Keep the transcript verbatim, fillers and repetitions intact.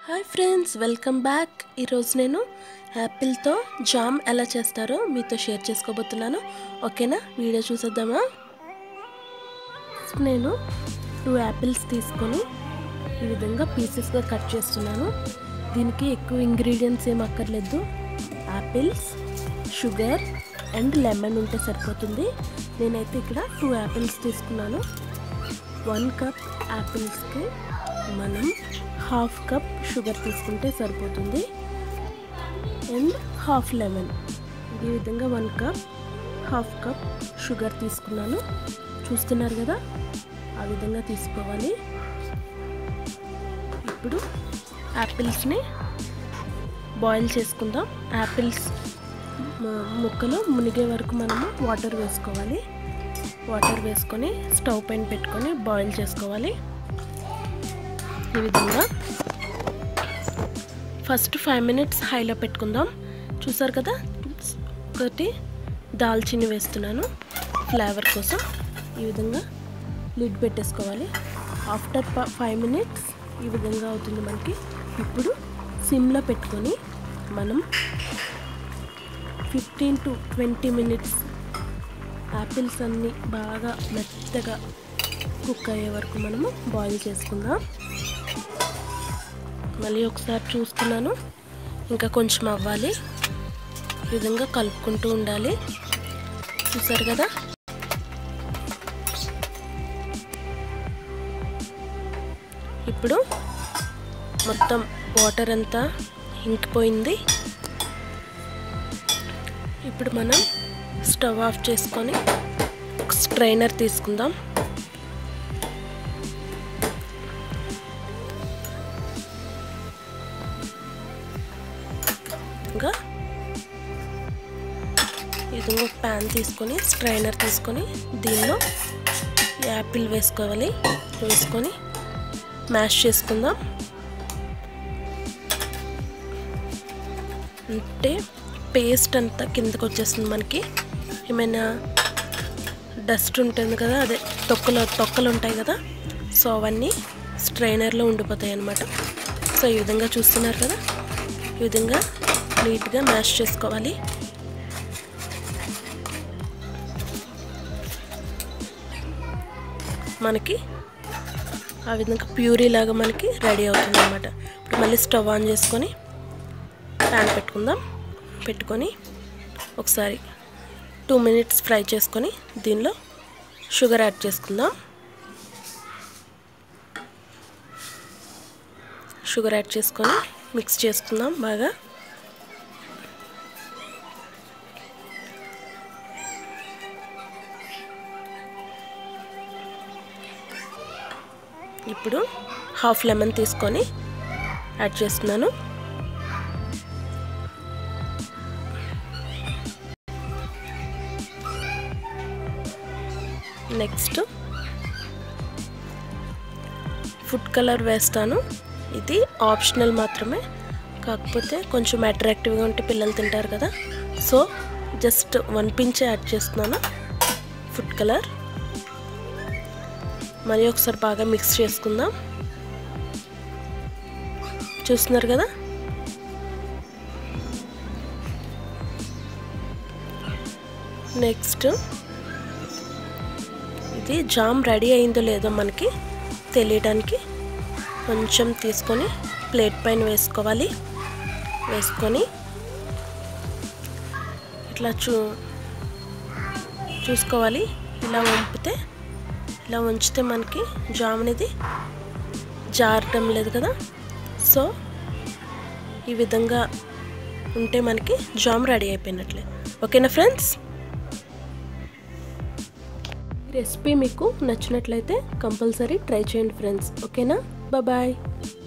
hi friends welcome back ఈ రోజు నేను యాపిల్ తో జామ్ ఎలా చేస్తారో మీతో షేర్ చేసుకోబోతున్నాను ఓకేనా వీడియో చూసేద్దామా నేను టూ యాపిల్స్ తీసుకొని ఈ విధంగా పీసెస్ గా కట్ చేస్తున్నాను దీనికి ఎక్కువ ఇంగ్రీడియెంట్స్ ఏమ అక్కర్లేదు యాపిల్స్ షుగర్ అండ్ లెమన్ ఉంటే సరిపోతుంది నేనైతే ఇక్కడ టూ యాపిల్స్ తీసుకున్నాను one కప్ యాపిల్స్ కి మనం half కప్ షుగర్ తీసుకుంటే సరిపోతుంది అండ్ half లెమన్ ఈ విధంగా one cup half cup sugar తీసుకున్నాను చూస్తున్నారు కదా ఆ విధంగా తీసుకోవాలి ఇప్పుడు యాపిల్స్ ని బాయిల్ చేసుకుందాం యాపిల్స్ ముక్కలు మునిగే వరకు మనము వాటర్ వేసుకోవాలి వాటర్ వేసుకొని స్టవ్ పైన పెట్టుకొని బాయిల్ చేసుకోవాలి ఈ విధంగా ఫస్ట్ five మినిట్స్ హైలో పెట్టుకుందాం చూసారు కదా ఒకటి దాల్చిని వేస్తున్నాను ఫ్లేవర్ కోసం ఈ విధంగా లిడ్ పెట్టేసుకోవాలి ఆఫ్టర్ five మినిట్స్ ఈ విధంగా అవుతుంది మనకి ఇప్పుడు సిమ్ లో పెట్టుకొని మనం fifteen to twenty minutes apples అన్ని బాగా మెత్తగా కుక్ అయ్యే వరకు మనము బాయిల్ చేసుకుందాం మళ్ళీ ఒకసారి చూస్తున్నాను ఇంకా కొంచెం అవ్వాలి ఈ విధంగా కలుపుకుంటూ ఉండాలి చూసారు కదా ఇప్పుడు మొత్తం వాటర్ అంతా ఇంకిపోయింది ఇప్పుడు మనం స్టవ్ ఆఫ్ చేసుకొని ఒక స్ట్రైనర్ తీసుకుందాం ఇంకా ఇది ఒక పాన్ తీసుకొని స్ట్రైనర్ తీసుకొని దీనిలో యాపిల్ వేసుకోవాలి వేసుకొని మ్యాష్ చేసుకుందాం అంటే పేస్ట్ అంతా కిందకి వచ్చేస్తుంది మనకి ఏమైనా డస్ట్ ఉంటుంది కదా అదే తొక్కలు తొక్కలు ఉంటాయి కదా సో అవన్నీ స్ట్రైనర్లో ఉండిపోతాయి అన్నమాట సో ఈ విధంగా చూస్తున్నారు కదా ఈ విధంగా నీట్గా మ్యాష్ చేసుకోవాలి మనకి ఆ విధంగా ప్యూరీ లాగా మనకి రెడీ అవుతుంది అన్నమాట ఇప్పుడు మళ్ళీ స్టవ్ ఆన్ చేసుకొని ప్యాన్ పెట్టుకుందాం పెట్టుకొని ఒకసారి టూ మినిట్స్ ఫ్రై చేసుకొని దీనిలో షుగర్ యాడ్ చేసుకుందాం షుగర్ యాడ్ చేసుకొని మిక్స్ చేసుకుందాం బాగా ఇప్పుడు హాఫ్ లెమన్ తీసుకొని యాడ్ చేస్తున్నాను నెక్స్ట్ ఫుడ్ కలర్ వేస్తాను ఇది ఆప్షనల్ మాత్రమే కాకపోతే కొంచెం అట్రాక్టివ్గా ఉంటే పిల్లలు తింటారు కదా so just one pinch add చేస్తున్నాను ఫుడ్ కలర్ మరి ఒకసారి బాగా మిక్స్ చేసుకుందాం చూస్తున్నారు కదా నెక్స్ట్ ఇది జామ్ రెడీ అయిందో లేదో మనకి తెలియడానికి కొంచెం తీసుకొని ప్లేట్ పైన వేసుకోవాలి వేసుకొని ఇట్లా చూ చూసుకోవాలి ఇలా వంపితే ఇలా ఉంచితే మనకి జామ్ అనేది జారటం లేదు కదా సో ఈ విధంగా ఉంటే మనకి జామ్ రెడీ అయిపోయినట్లే ఓకేనా ఫ్రెండ్స్ రెసిపీ మీకు నచ్చినట్లయితే కంపల్సరీ ట్రై చేయండి ఫ్రెండ్స్ ఓకేనా బాయ్ బాయ్